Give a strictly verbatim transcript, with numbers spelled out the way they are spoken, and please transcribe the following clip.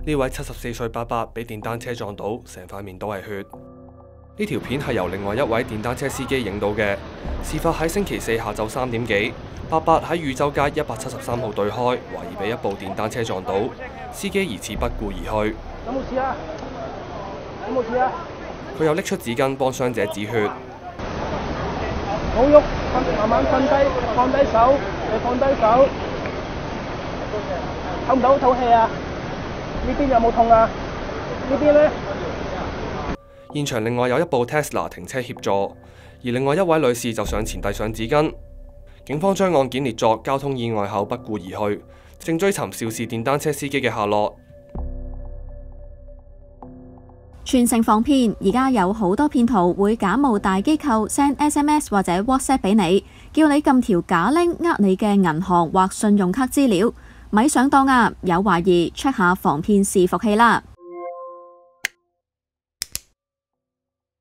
呢位七十四歲伯伯俾電單車撞到，成塊面都係血。呢條片係由另外一位電單車司機影到嘅，事發喺星期四下晝三點幾。伯伯喺汝州街一百七十三號對開，懷疑俾一部電單車撞到，司機疑似不顧而去。 有冇事啊？有冇事啊？ 佢又拎出紙巾幫傷者止血。 唔好喐，慢慢瞓低，放低手，你放低手。唞唔到唞氣啊？呢邊有冇痛啊？呢邊呢？ 現場另外有一部 Tesla 停車協助，而另外一位女士就上前遞上紙巾。警方將案件列作交通意外後不顧而去，正追尋肇事電單車司機嘅下落。 全城防騙，而家有好多騙徒會假冒大機構 send S M S 或者 WhatsApp 俾你，叫你撳條假 link 呃你嘅銀行或信用卡資料，咪上當啊！有懷疑 check 下防騙伺服器啦。